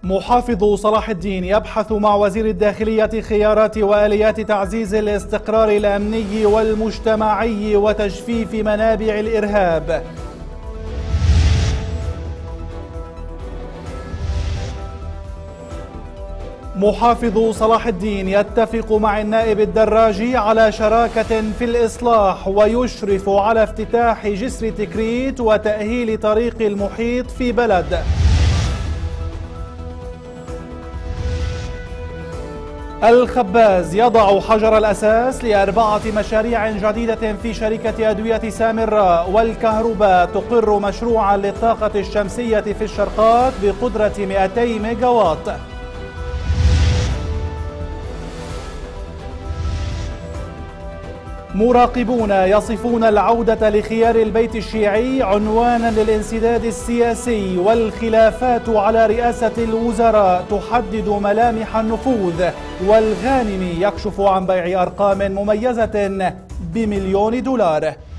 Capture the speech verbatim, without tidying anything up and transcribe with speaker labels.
Speaker 1: محافظ صلاح الدين يبحث مع وزير الداخلية خيارات وآليات تعزيز الاستقرار الأمني والمجتمعي وتجفيف منابع الإرهاب. محافظ صلاح الدين يتفق مع النائب الدراجي على شراكة في الإصلاح ويشرف على افتتاح جسر تكريت وتأهيل طريق المحيط في بلد. الخباز يضع حجر الأساس لأربعة مشاريع جديدة في شركة أدوية سامراء. والكهرباء تقر مشروعا للطاقة الشمسية في الشرقات بقدرة مئتي ميجاوات. مراقبون يصفون العودة لخيار البيت الشيعي عنوانا للانسداد السياسي، والخلافات على رئاسة الوزراء تحدد ملامح النفوذ. والغانم يكشف عن بيع أرقام مميزة بمليون دولار.